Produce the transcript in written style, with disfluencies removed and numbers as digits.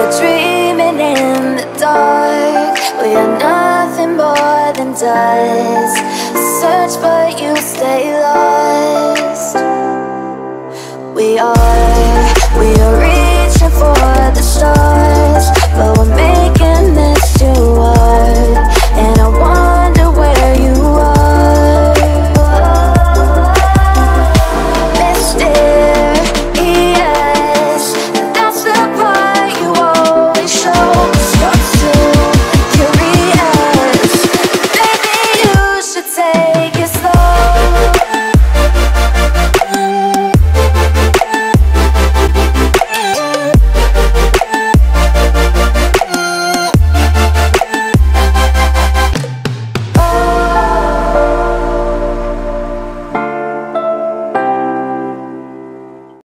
We're dreaming in the dark. We are nothing more than dust. Search but you stay lost.